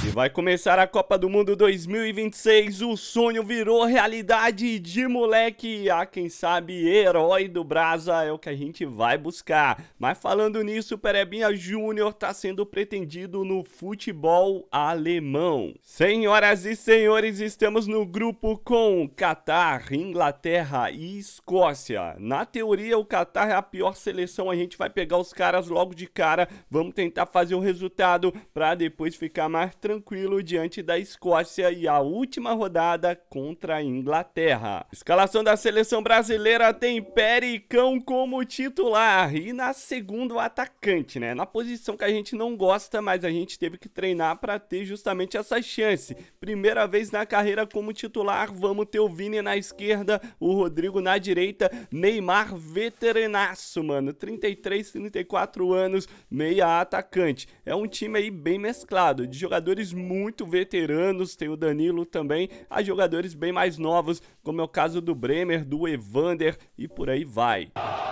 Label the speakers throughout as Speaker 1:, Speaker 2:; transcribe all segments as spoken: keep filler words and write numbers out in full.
Speaker 1: E vai começar a Copa do Mundo dois mil e vinte e seis, o sonho virou realidade de moleque, a quem sabe herói do Brasa é o que a gente vai buscar. Mas falando nisso, o Perebinha Júnior tá sendo pretendido no futebol alemão. Senhoras e senhores, estamos no grupo com Catar, Inglaterra e Escócia. Na teoria, o Catar é a pior seleção, a gente vai pegar os caras logo de cara, vamos tentar fazer um resultado para depois ficar mais tranquilo. Tranquilo diante da Escócia e a última rodada contra a Inglaterra. Escalação da seleção brasileira tem Pericão como titular e na segunda o atacante, né? Na posição que a gente não gosta, mas a gente teve que treinar para ter justamente essa chance. Primeira vez na carreira como titular, vamos ter o Vini na esquerda, o Rodrigo na direita, Neymar veteranaço, mano, trinta e três, trinta e quatro anos, meia atacante. É um time aí bem mesclado, de jogadores muito veteranos, tem o Danilo também, há jogadores bem mais novos, como é o caso do Bremer, do Evander e por aí vai.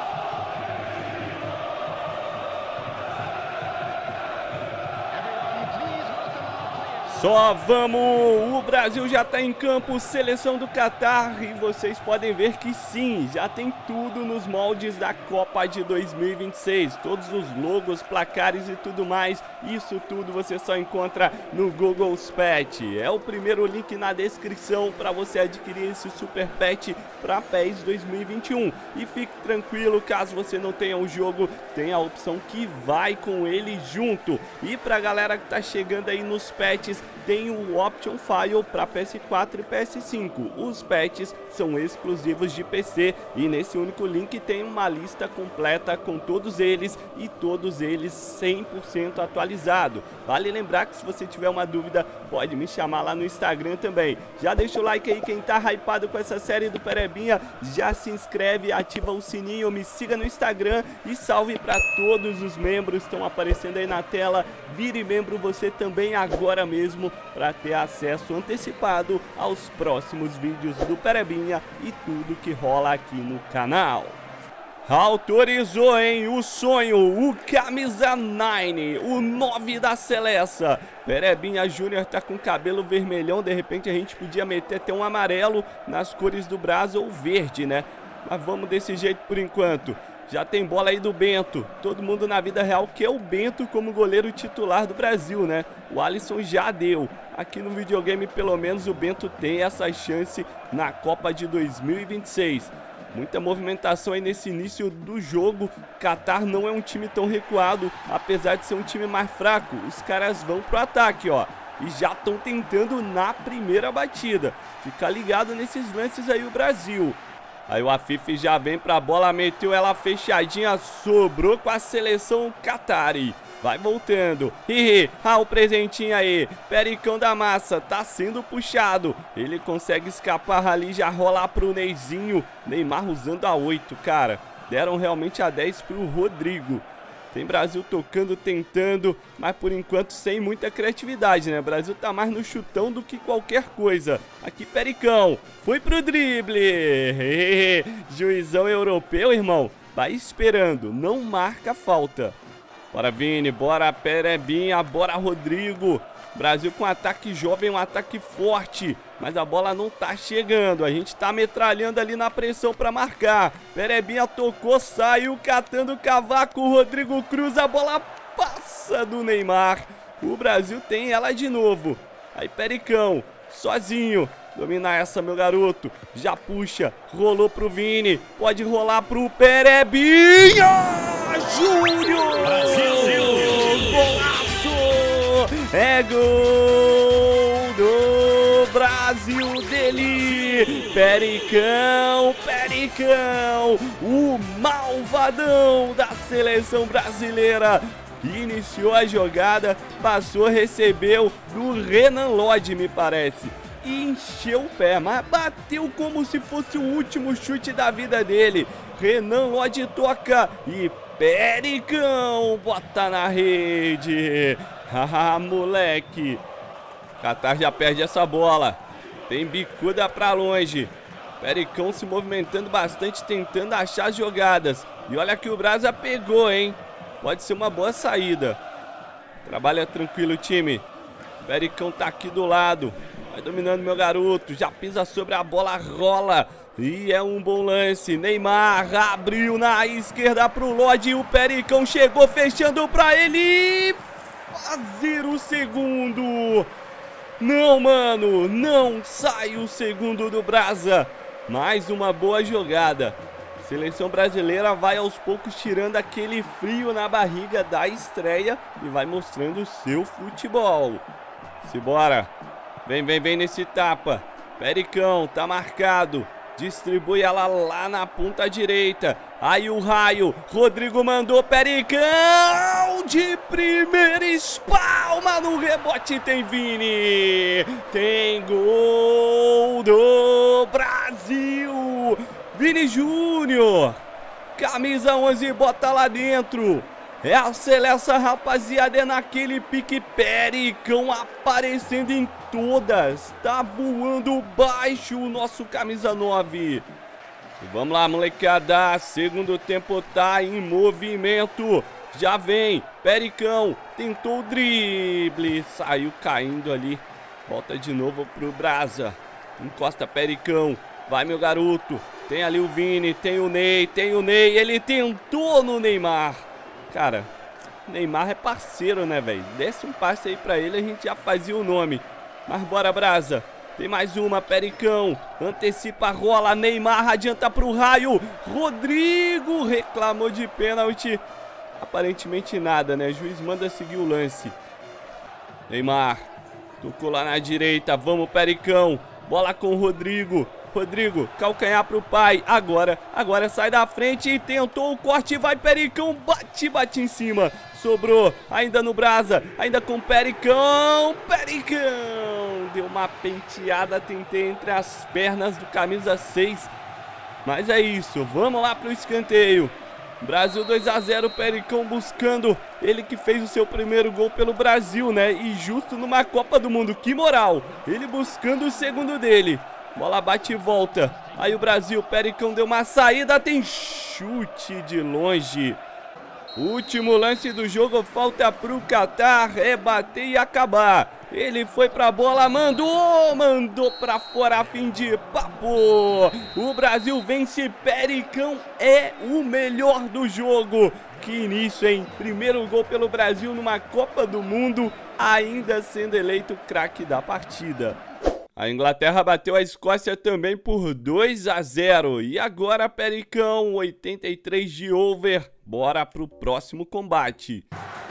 Speaker 1: Só vamos! O Brasil já tá em campo, seleção do Catar, e vocês podem ver que sim, já tem tudo nos moldes da Copa de dois mil e vinte e seis, todos os logos, placares e tudo mais, isso tudo você só encontra no Google Pet. É o primeiro link na descrição para você adquirir esse Super Pet para P E S dois mil e vinte e um. E fique tranquilo, caso você não tenha o jogo, tem a opção que vai com ele junto. E pra galera que tá chegando aí nos pets, tem o Option File para P S quatro e P S cinco. Os patches são exclusivos de P C e nesse único link tem uma lista completa com todos eles e todos eles cem por cento atualizado. Vale lembrar que se você tiver uma dúvida, pode me chamar lá no Instagram também. Já deixa o like aí quem tá hypado com essa série do Perebinha, já se inscreve, ativa o sininho, me siga no Instagram e salve para todos os membros que estão aparecendo aí na tela. Vire membro você também agora mesmo, para ter acesso antecipado aos próximos vídeos do Perebinha e tudo que rola aqui no canal. Autorizou, hein? O sonho, o camisa nove, o nove da Seleção. Perebinha Júnior tá com cabelo vermelhão, de repente a gente podia meter até um amarelo nas cores do Brasa ou verde, né? Mas vamos desse jeito por enquanto. Já tem bola aí do Bento, todo mundo na vida real quer o Bento como goleiro titular do Brasil, né? O Alisson já deu, aqui no videogame pelo menos o Bento tem essa chance na Copa de dois mil e vinte e seis. Muita movimentação aí nesse início do jogo, Catar não é um time tão recuado, apesar de ser um time mais fraco, os caras vão pro ataque, ó. E já estão tentando na primeira batida, fica ligado nesses lances aí o Brasil. Aí o Afif já vem pra bola, meteu ela fechadinha, sobrou com a seleção Qatari. Vai voltando. Hihi, ah, o presentinho aí. Pericão da massa, tá sendo puxado. Ele consegue escapar ali, já rola pro Neizinho. Neymar usando a oito, cara. Deram realmente a dez pro Rodrigo. Tem Brasil tocando, tentando, mas por enquanto sem muita criatividade, né? Brasil tá mais no chutão do que qualquer coisa. Aqui Pericão, foi pro drible. Juizão europeu, irmão, vai esperando, não marca falta. Bora Vini, bora Perebinha, bora Rodrigo. Brasil com ataque jovem, um ataque forte, mas a bola não tá chegando, a gente tá metralhando ali na pressão pra marcar. Perebinha tocou, saiu catando o cavaco, o Rodrigo cruza, a bola passa do Neymar. O Brasil tem ela de novo. Aí Pericão, sozinho, domina essa meu garoto, já puxa, rolou pro Vini, pode rolar pro Perebinha Júnior! Golaço! É gol do Brasil dele, Pericão, Pericão, o malvadão da seleção brasileira. Iniciou a jogada, passou, recebeu do Renan Lodge, me parece, e encheu o pé, mas bateu como se fosse o último chute da vida dele. Renan Lodge toca e Pericão bota na rede. Haha, moleque. Catar já perde essa bola. Tem bicuda pra longe. Pericão se movimentando bastante, tentando achar as jogadas. E olha que o Brasa pegou, hein? Pode ser uma boa saída. Trabalha tranquilo, time. Pericão tá aqui do lado. Vai dominando meu garoto. Já pisa sobre a bola, rola. E é um bom lance. Neymar abriu na esquerda pro Lodi. O Pericão chegou fechando pra ele fazer o segundo. Não, mano. Não sai o segundo do Brasa. Mais uma boa jogada. Seleção brasileira vai aos poucos tirando aquele frio na barriga da estreia e vai mostrando o seu futebol. Simbora. Vem, vem, vem nesse tapa. Pericão, tá marcado. Distribui ela lá na ponta direita. Aí o raio. Rodrigo mandou. Pericão de primeira, espalma no rebote. Tem Vini. Tem gol do Brasil. Vini Júnior. Camisa onze, bota lá dentro. É a seleção, rapaziada, é naquele pique. Pericão aparecendo em todas. Tá voando baixo o nosso camisa nove. E vamos lá, molecada. Segundo tempo tá em movimento. Já vem. Pericão tentou o drible. Saiu caindo ali. Volta de novo pro Brasa. Encosta Pericão. Vai, meu garoto. Tem ali o Vini, tem o Ney, tem o Ney. Ele tentou no Neymar. Cara, Neymar é parceiro, né, velho? Desce um passe aí pra ele, a gente já fazia o nome. Mas bora, Brasa. Tem mais uma, Pericão. Antecipa, rola, Neymar, adianta pro raio. Rodrigo reclamou de pênalti. Aparentemente nada, né? O juiz manda seguir o lance. Neymar. Tocou lá na direita. Vamos, Pericão. Bola com o Rodrigo. Rodrigo, calcanhar pro pai. Agora, agora sai da frente e tentou o corte. Vai, Pericão. Bate, bate em cima. Sobrou, ainda no Brasa. Ainda com Pericão. Pericão. Deu uma penteada, tentei entre as pernas do camisa seis. Mas é isso, vamos lá pro escanteio. Brasil dois a zero, Pericão buscando. Ele que fez o seu primeiro gol pelo Brasil, né? E justo numa Copa do Mundo, que moral. Ele buscando o segundo dele. Bola bate e volta. Aí o Brasil, Pericão deu uma saída, tem chute de longe. Último lance do jogo, falta pro Catar, é bater e acabar. Ele foi pra bola, mandou, mandou pra fora, fim de papo. O Brasil vence, Pericão é o melhor do jogo. Que início, hein? Primeiro gol pelo Brasil numa Copa do Mundo, ainda sendo eleito craque da partida. A Inglaterra bateu a Escócia também por dois a zero. E agora, Pericão, oitenta e três de over. Bora pro próximo combate.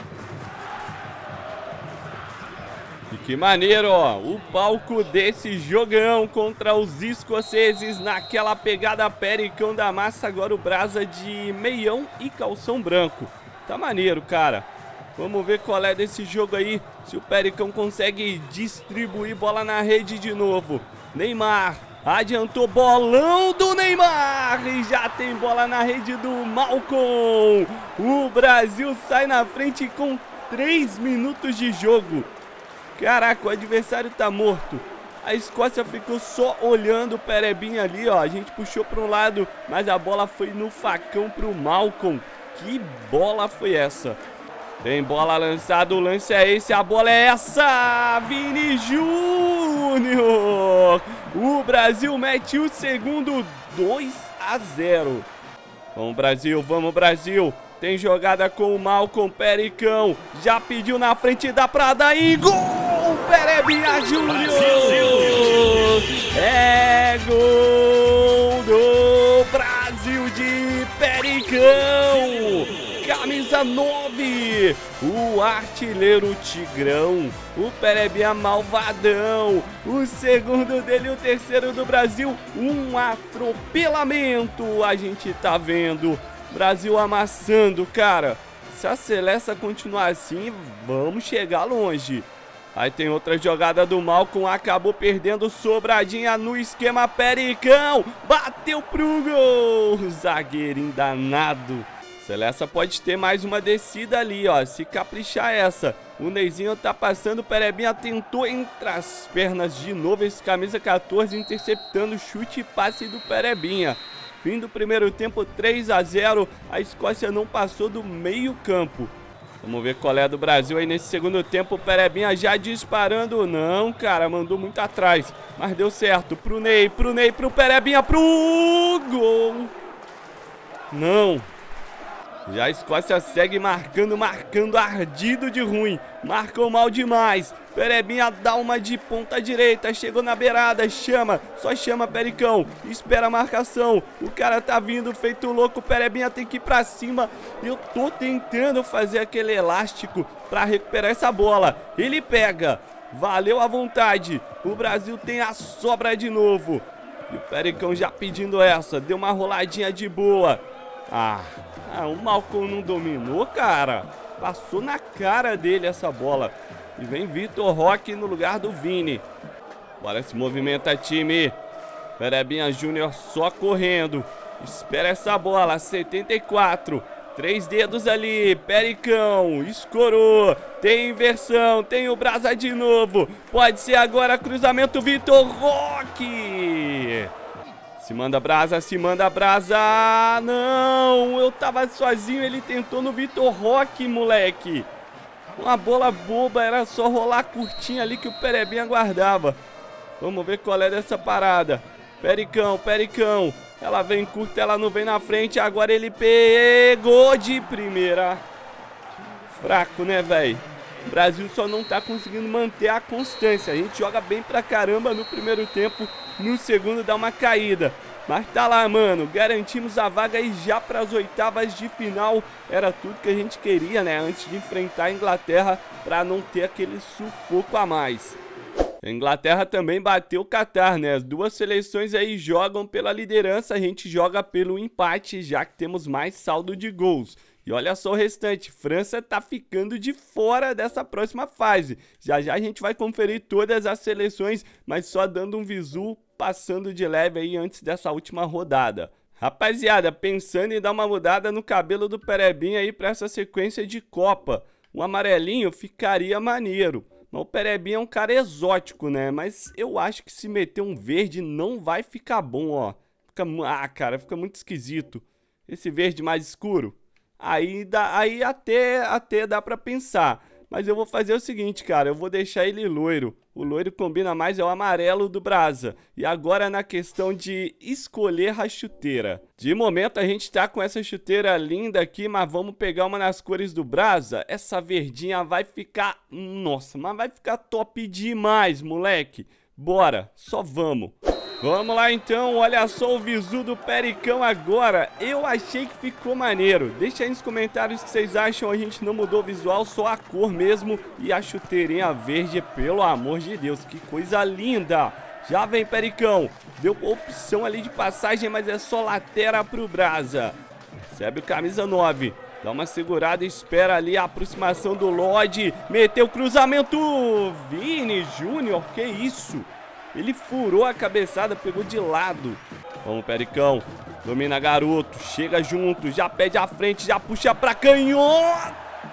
Speaker 1: E que maneiro, ó. O palco desse jogão contra os escoceses naquela pegada. Pericão da massa. Agora o Brasa de meião e calção branco. Tá maneiro, cara. Vamos ver qual é desse jogo aí, se o Pericão consegue distribuir bola na rede de novo. Neymar, adiantou, bolão do Neymar, e já tem bola na rede do Malcom. O Brasil sai na frente com três minutos de jogo. Caraca, o adversário tá morto. A Escócia ficou só olhando o Perebinha ali, ó. A gente puxou para um lado, mas a bola foi no facão pro Malcom. Que bola foi essa? Tem bola lançada, o lance é esse, a bola é essa, Vini Júnior. O Brasil mete o segundo, dois a zero. Vamos, Brasil, vamos, Brasil. Tem jogada com o Malcom, Pericão. Já pediu na frente da Prada e gol, Perebinha Júnior. É gol do Brasil de Pericão. Camisa nove, o artilheiro Tigrão, o Perebinha malvadão, o segundo dele, o terceiro do Brasil, um atropelamento, a gente tá vendo, Brasil amassando, cara, se a seleção continuar assim, vamos chegar longe. Aí tem outra jogada do Malcom, acabou perdendo, sobradinha no esquema, Pericão, bateu pro gol, zagueirinho danado. Seleção pode ter mais uma descida ali, ó, se caprichar essa. O Neizinho tá passando, o Perebinha tentou entre as pernas de novo, esse camisa quatorze interceptando o chute e passe do Perebinha. Fim do primeiro tempo, três a zero, a Escócia não passou do meio campo. Vamos ver qual é a do Brasil aí nesse segundo tempo. O Perebinha já disparando. Não, cara, mandou muito atrás. Mas deu certo. Pro Ney, pro Ney, pro Perebinha, pro gol. Não. Já a Escócia segue marcando, marcando ardido de ruim. Marcou mal demais. Perebinha dá uma de ponta direita. Chegou na beirada, chama. Só chama Pericão. Espera a marcação. O cara tá vindo feito louco. Perebinha tem que ir pra cima. Eu tô tentando fazer aquele elástico pra recuperar essa bola. Ele pega. Valeu a vontade. O Brasil tem a sobra de novo. E o Pericão já pedindo essa. Deu uma roladinha de boa. Ah, ah, o Malcolm não dominou, cara. Passou na cara dele essa bola. E vem Vitor Roque no lugar do Vini. Bora se movimenta, time. Perebinha Júnior só correndo. Espera essa bola, setenta e quatro. Três dedos ali, Pericão, escorou. Tem inversão, tem o Brasa de novo. Pode ser agora, cruzamento, Vitor Roque. Se manda Brasa, se manda Brasa. Não, eu tava sozinho, ele tentou no Vitor Roque, moleque. Uma bola boba, era só rolar curtinha ali que o Perebinha guardava. Vamos ver qual é dessa parada. Pericão, Pericão. Ela vem curta, ela não vem na frente. Agora ele pegou de primeira. Fraco, né, velho? O Brasil só não tá conseguindo manter a constância. A gente joga bem pra caramba no primeiro tempo. No segundo dá uma caída. Mas tá lá, mano. Garantimos a vaga aí já para as oitavas de final. Era tudo que a gente queria, né? Antes de enfrentar a Inglaterra, para não ter aquele sufoco a mais. A Inglaterra também bateu o Catar, né? As duas seleções aí jogam pela liderança. A gente joga pelo empate, já que temos mais saldo de gols. E olha só o restante, França tá ficando de fora dessa próxima fase. Já já a gente vai conferir todas as seleções, mas só dando um visu, passando de leve aí antes dessa última rodada. Rapaziada, pensando em dar uma mudada no cabelo do Perebinha aí pra essa sequência de Copa. Um amarelinho ficaria maneiro. Mas o Perebinha é um cara exótico, né? Mas eu acho que se meter um verde não vai ficar bom, ó. Fica, ah, cara, fica muito esquisito. Esse verde mais escuro. Aí, dá, aí até, até dá pra pensar. Mas eu vou fazer o seguinte, cara. Eu vou deixar ele loiro. O loiro combina mais, é o amarelo do Brasa. E agora na questão de escolher a chuteira. De momento a gente tá com essa chuteira linda aqui, mas vamos pegar uma nas cores do Brasa. Essa verdinha vai ficar... Nossa, mas vai ficar top demais, moleque. Bora, só vamos. Vamos lá então, olha só o visu do Pericão agora. Eu achei que ficou maneiro. Deixa aí nos comentários o que vocês acham. A gente não mudou o visual, só a cor mesmo. E a chuteirinha verde, pelo amor de Deus, que coisa linda. Já vem Pericão. Deu opção ali de passagem, mas é só lateral pro Brasa. Recebe o camisa nove. Dá uma segurada e espera ali a aproximação do Lodge. Meteu o cruzamento. Vini Júnior, que isso? Ele furou a cabeçada, pegou de lado. Vamos, Pericão. Domina garoto. Chega junto. Já pede à frente. Já puxa pra canhota.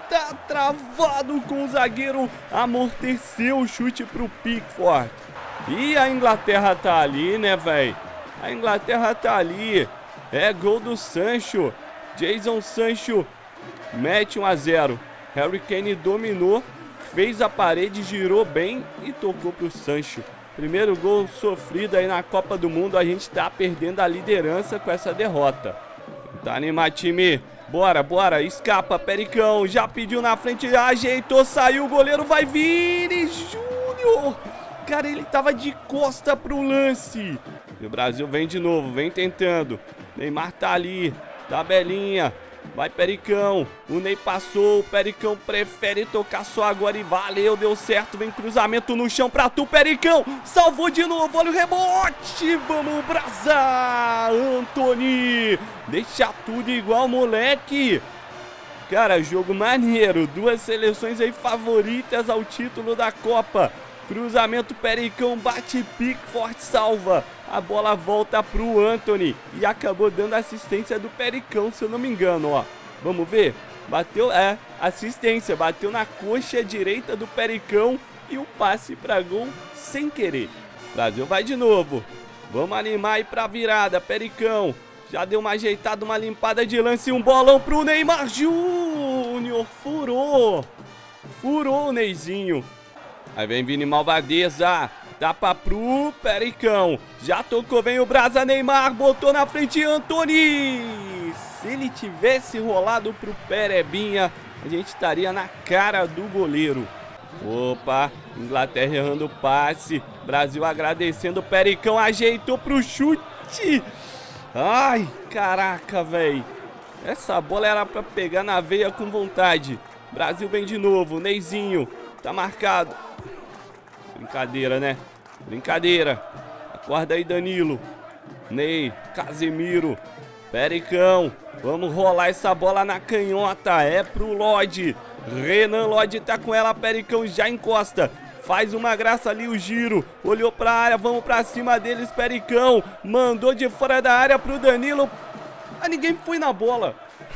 Speaker 1: Travado com o zagueiro. Amorteceu o chute pro Pickford. E a Inglaterra tá ali, né, velho? A Inglaterra tá ali. É gol do Sancho. Jadon Sancho mete um a zero. Harry Kane dominou. Fez a parede, girou bem e tocou pro Sancho. Primeiro gol sofrido aí na Copa do Mundo. A gente tá perdendo a liderança com essa derrota. Tá animado, time. Bora, bora. Escapa, Pericão. Já pediu na frente, ajeitou, saiu. O goleiro vai vir. Vini Júnior. Cara, ele tava de costa pro lance. E o Brasil vem de novo, vem tentando. Neymar tá ali. Tabelinha. Vai, Pericão. O Ney passou. O Pericão prefere tocar só agora e valeu. Deu certo. Vem cruzamento no chão pra tu, Pericão. Salvou de novo. Olha o rebote. Vamos, Brasa. Antony. Deixa tudo igual, moleque. Cara, jogo maneiro. Duas seleções aí favoritas ao título da Copa. Cruzamento, Pericão bate, Pickford salva. A bola volta pro Antony. E acabou dando assistência do Pericão, se eu não me engano, ó. Vamos ver? Bateu, é, assistência. Bateu na coxa direita do Pericão. E o passe pra gol sem querer. Brasil vai de novo. Vamos animar aí pra virada, Pericão. Já deu uma ajeitada, uma limpada de lance. Um bolão pro Neymar Júnior. senhor, furou. Furou o Neizinho. Aí vem Vini Malvadeza. Tapa pro Pericão. Já tocou, vem o Brasa, Neymar. Botou na frente Antony. Se ele tivesse rolado pro Perebinha, a gente estaria na cara do goleiro. Opa, Inglaterra errando o passe. Brasil agradecendo o Pericão. Ajeitou pro chute. Ai, caraca, velho. Essa bola era pra pegar na veia com vontade. Brasil vem de novo. Neizinho. Tá marcado. Brincadeira, né? Brincadeira. Acorda aí, Danilo. Ney. Casemiro. Pericão. Vamos rolar essa bola na canhota. É pro Lodge. Renan Lodge tá com ela. Pericão já encosta. Faz uma graça ali o giro. Olhou pra área. Vamos pra cima deles. Pericão. Mandou de fora da área pro Danilo. Ah, ninguém foi na bola.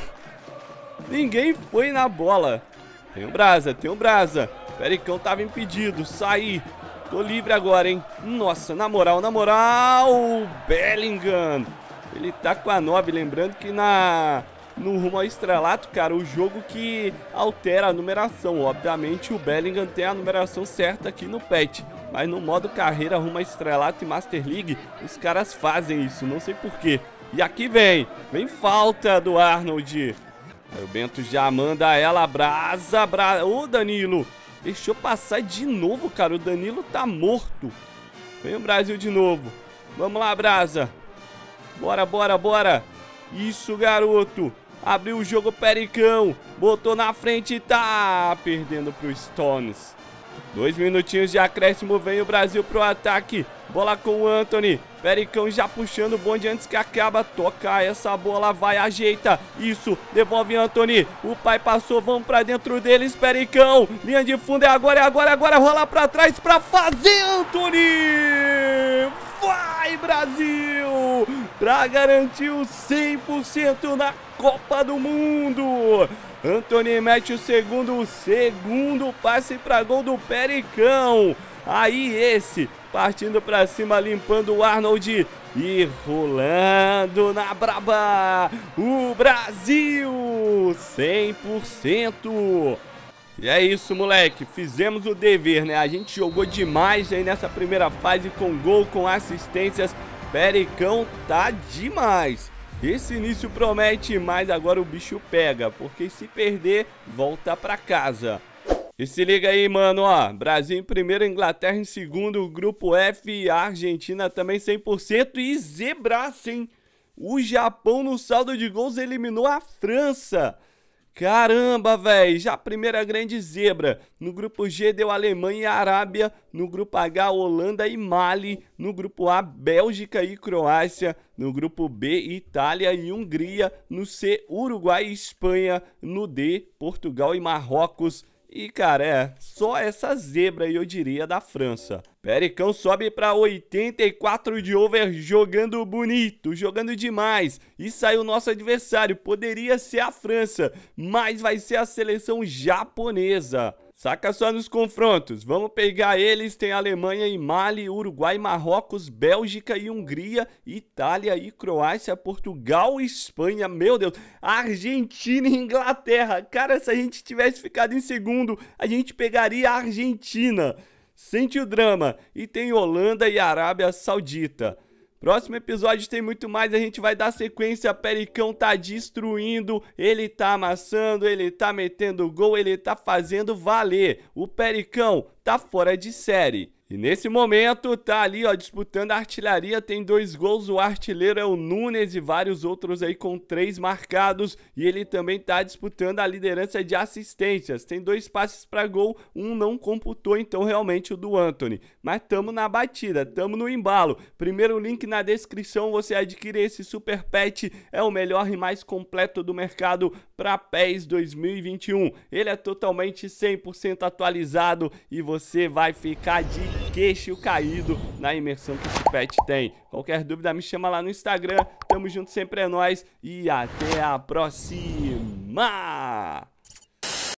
Speaker 1: Ninguém foi na bola. Tem o Brasa. Tem o Brasa. Pericão tava impedido. Saí. Tô livre agora, hein? Nossa, na moral, na moral. Bellingham. Ele tá com a nove. Lembrando que na... no rumo ao estrelato, cara, o jogo que altera a numeração. Obviamente o Bellingham tem a numeração certa aqui no patch, mas no modo carreira rumo ao estrelato e Master League, os caras fazem isso, não sei porquê. E aqui vem, vem falta do Arnold. Aí o Bento já manda ela, Brasa, Brasa. Ô Danilo, deixou passar de novo, cara, o Danilo tá morto. Vem o Brasil de novo. Vamos lá, Brasa. Bora, bora, bora. Isso, garoto. Abriu o jogo, Pericão. Botou na frente e tá perdendo pro Stones. Dois minutinhos de acréscimo. Vem o Brasil pro ataque. Bola com o Antony. Pericão já puxando o bonde antes que acaba. Toca essa bola, vai, ajeita. Isso, devolve Antony. O pai passou, vamos pra dentro deles, Pericão. Linha de fundo, é agora, é agora, é agora. Rola pra trás pra fazer, Antony. Vai, Brasil! Pra garantir o cem por cento na Copa do Mundo. Antony mete o segundo, o segundo passe pra gol do Pericão. Aí esse, partindo pra cima, limpando o Arnold e rolando na braba. O Brasil, cem por cento. E é isso, moleque, fizemos o dever, né? A gente jogou demais aí nessa primeira fase, com gol, com assistências. Pericão tá demais. Esse início promete, mas agora o bicho pega, porque se perder, volta pra casa. E se liga aí, mano, ó, Brasil em primeiro, Inglaterra em segundo, grupo F, a Argentina também cem por cento e zebraço, hein? O Japão no saldo de gols eliminou a França. Caramba, velho, já a primeira grande zebra. No grupo G deu Alemanha e Arábia, no grupo H Holanda e Mali, no grupo A Bélgica e Croácia, no grupo B Itália e Hungria, no C Uruguai e Espanha, no D Portugal e Marrocos. E, cara, é só essa zebra aí, eu diria, da França. Pericão sobe para oitenta e quatro de over, jogando bonito, jogando demais. E saiu o nosso adversário, poderia ser a França, mas vai ser a seleção japonesa. Saca só nos confrontos, vamos pegar eles, tem Alemanha e Mali, Uruguai, Marrocos, Bélgica e Hungria, Itália e Croácia, Portugal e Espanha, meu Deus, Argentina e Inglaterra. Cara, se a gente tivesse ficado em segundo, a gente pegaria a Argentina. Sente o drama. E tem Holanda e Arábia Saudita. Próximo episódio tem muito mais, a gente vai dar sequência. Pericão tá destruindo, ele tá amassando, ele tá metendo gol, ele tá fazendo valer. O Pericão tá fora de série. E nesse momento tá ali, ó, disputando a artilharia, tem dois gols, o artilheiro é o Nunes e vários outros aí com três marcados. E ele também tá disputando a liderança de assistências, tem dois passes para gol, um não computou, então realmente o do Antony. Mas tamo na batida, tamo no embalo. Primeiro link na descrição, você adquire esse super pet, é o melhor e mais completo do mercado para PES dois mil e vinte e um. Ele é totalmente cem por cento atualizado e você vai ficar de queixo caído na imersão que esse pet tem. Qualquer dúvida me chama lá no Instagram. Tamo junto, sempre é nóis e até a próxima!